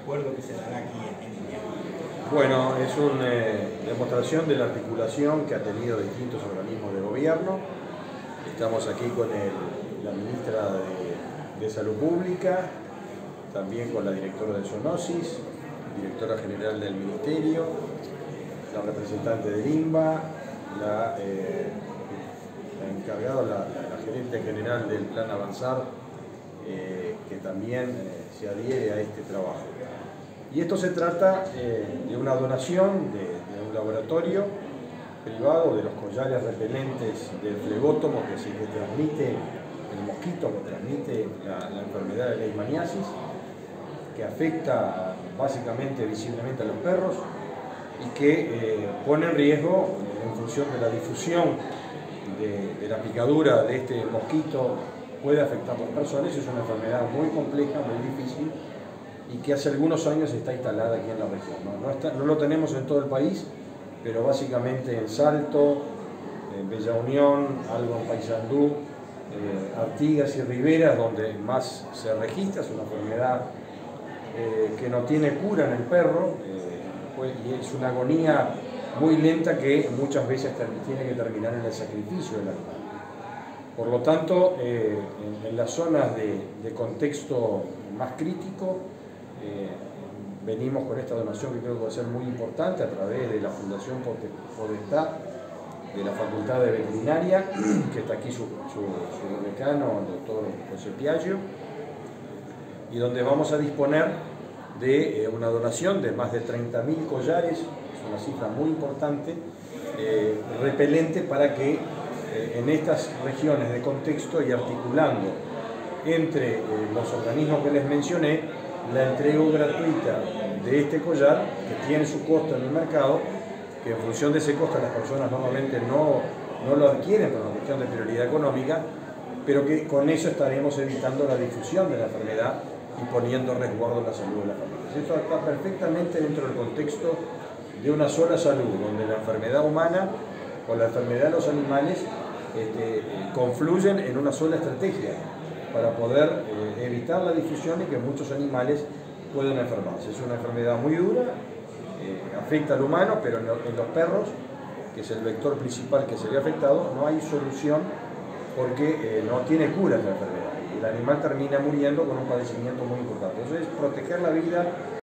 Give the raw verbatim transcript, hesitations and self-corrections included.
acuerdo que se dará aquí en invierno? Bueno, es una eh, demostración de la articulación que ha tenido distintos organismos de gobierno. Estamos aquí con el- la ministra de, de Salud Pública, también con la directora de Zoonosis, directora general del Ministerio, la representante del INBA, la, eh, la encargada, la, la, la gerente general del Plan Avanzar, eh, que también eh, se adhiere a este trabajo. Y esto se trata eh, de una donación de, de un laboratorio privado de los collares repelentes del flebótomo que, se, que transmite, el mosquito que transmite la, la enfermedad de leishmaniasis, que afecta básicamente visiblemente a los perros y que eh, pone en riesgo, en función de la difusión de, de la picadura de este mosquito, puede afectar a las personas. Es una enfermedad muy compleja, muy difícil, y que hace algunos años está instalada aquí en la región. No, no, está, no lo tenemos en todo el país, pero básicamente en Salto, en Bella Unión, algo en Paysandú, eh, Artigas y Riberas, donde más se registra. Es una enfermedad eh, que no tiene cura en el perro, eh, pues, y es una agonía muy lenta que muchas veces tiene que terminar en el sacrificio del animal. Por lo tanto, eh, en, en las zonas de, de contexto más crítico, Eh, venimos con esta donación que creo que va a ser muy importante a través de la Fundación Podestá de la Facultad de Veterinaria, que está aquí su, su, su decano, el doctor José Piaggio, y donde vamos a disponer de eh, una donación de más de treinta mil collares, es una cifra muy importante, eh, repelente, para que eh, en estas regiones de contexto y articulando entre eh, los organismos que les mencioné, la entrega gratuita de este collar, que tiene su costo en el mercado, que en función de ese costo las personas normalmente no, no lo adquieren por una cuestión de prioridad económica, pero que con eso estaremos evitando la difusión de la enfermedad y poniendo en resguardo la salud de las familias. Esto está perfectamente dentro del contexto de una sola salud, donde la enfermedad humana o la enfermedad de los animales este, confluyen en una sola estrategia para poder eh, evitar la difusión y que muchos animales puedan enfermarse. Es una enfermedad muy dura, eh, afecta al humano, pero en, lo, en los perros, que es el vector principal que se ve afectado, no hay solución porque eh, no tiene cura esta enfermedad y el animal termina muriendo con un padecimiento muy importante. Entonces, proteger la vida